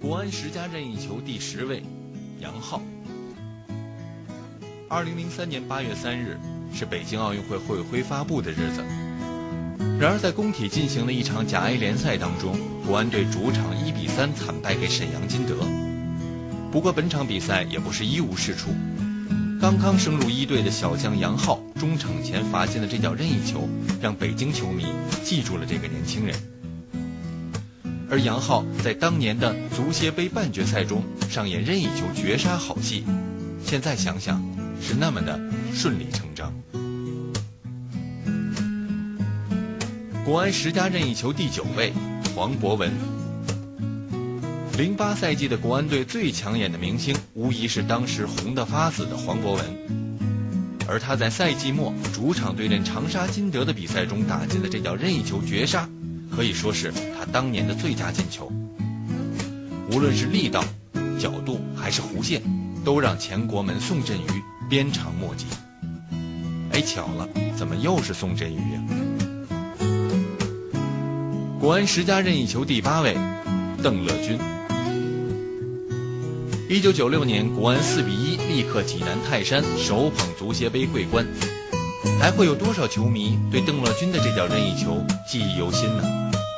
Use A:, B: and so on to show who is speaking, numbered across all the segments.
A: 国安10佳任意球第10位，杨昊。2003年8月3日是北京奥运会会徽发布的日子。然而在工体进行的一场甲 A 联赛当中，国安队主场1比3惨败给沈阳金德。不过本场比赛也不是一无是处，刚刚升入一队的小将杨昊中场前罚进的这脚任意球，让北京球迷记住了这个年轻人。而杨昊在当年的足协杯半决赛中上演任意球绝杀好戏，现在想想是那么的顺理成章。国安10佳任意球第9位，黄博文。08赛季的国安队最抢眼的明星，无疑是当时红得发紫的黄博文。而他在赛季末主场对阵长沙金德的比赛中打进的这脚任意球绝杀，可以说是他当年的最佳进球。无论是力道、角度还是弧线，都让前国门宋振宇鞭长莫及。哎，巧了，怎么又是宋振宇呀？国安10佳任意球第8位，邓乐军。1996年国安4比1力克济南泰山，首捧足协杯桂冠。还会有多少球迷对邓乐军的这脚任意球记忆犹新呢？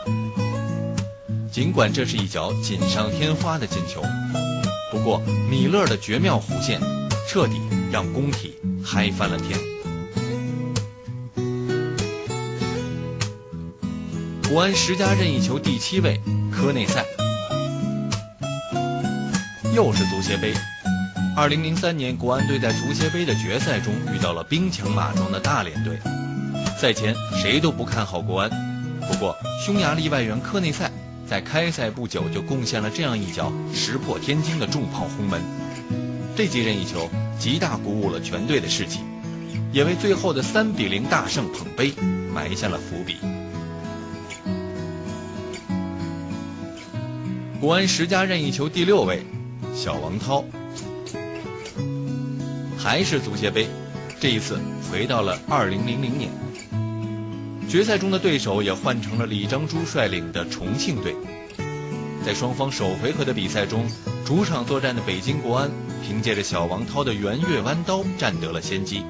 A: 尽管这是一脚锦上添花的进球，不过米勒的绝妙弧线彻底让工体嗨翻了天。国安10佳任意球第7位，科内塞。又是足协杯。2003年国安队在足协杯的决赛中遇到了兵强马壮的大连队。赛前谁都不看好国安，不过匈牙利外援科内塞在开赛不久就贡献了这样一脚石破天惊的重炮轰门。这记任意球极大鼓舞了全队的士气，也为最后的3比0大胜捧杯埋下了伏笔。国安10佳任意球第6位，小王涛。还是足协杯，这一次回到了2000年。决赛中的对手也换成了李章洙率领的重庆队。在双方首回合的比赛中，主场作战的北京国安凭借着小王涛的圆月弯刀占得了先机。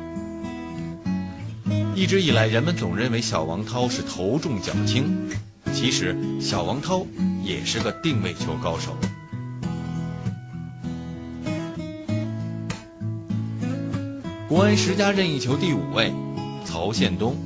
A: 一直以来人们总认为小王涛是头重脚轻，其实小王涛也是个定位球高手。国安10佳任意球第5位，曹宪东。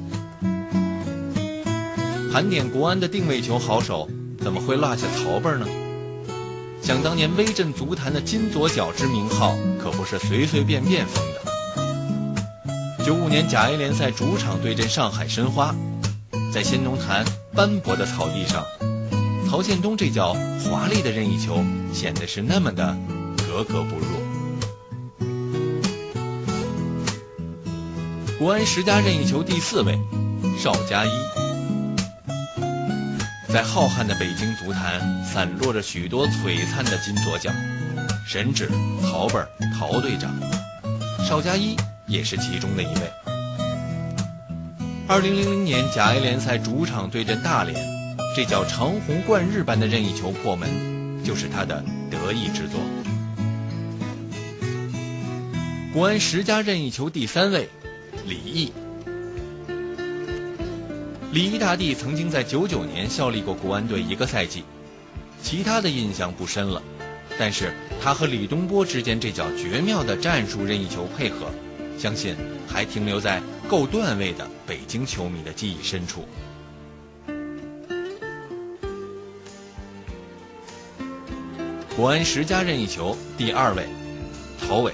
A: 盘点国安的定位球好手，怎么会落下曹辈呢？想当年威震足坛的金左脚之名号可不是随随便便封的。95年甲 A 联赛主场对阵上海申花，在先农坛斑驳的草地上，曹宪东这脚华丽的任意球显得是那么的格格不入。国安10佳任意球第4位，邵佳一。在浩瀚的北京足坛散落着许多璀璨的金左脚，神指、曹辈、曹队长，邵佳一也是其中的一位。2000年甲 A 联赛主场对阵大连，这脚长虹贯日般的任意球破门，就是他的得意之作。国安10佳任意球第3位，李毅。李毅大帝曾经在99年效力过国安队1个赛季，其他的印象不深了，但是他和李东波之间这脚绝妙的战术任意球配合，相信还停留在够段位的北京球迷的记忆深处。国安10佳任意球第2位，曹伟。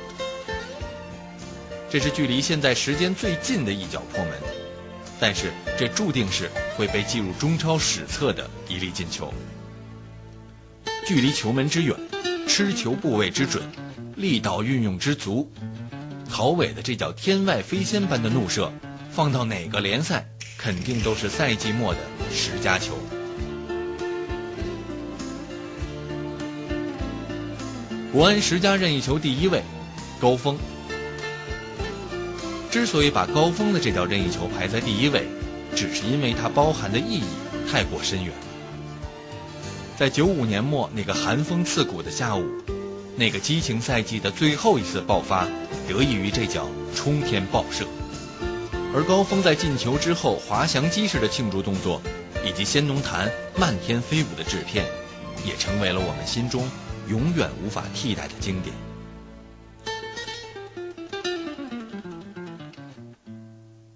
A: 这是距离现在时间最近的一脚破门，但是这注定是会被记入中超史册的一粒进球。距离球门之远，吃球部位之准，力道运用之足，曹伟的这脚天外飞仙般的怒射，放到哪个联赛肯定都是赛季末的10佳球。国安10佳任意球第1位，高峰。之所以把高峰的这脚任意球排在第1位，只是因为它包含的意义太过深远。 在95年末那个寒风刺骨的下午，那个激情赛季的最后一次爆发，得益于这脚冲天爆射。而高峰在进球之后滑翔机式的庆祝动作，以及仙农坛漫天飞舞的制片，也成为了我们心中永远无法替代的经典。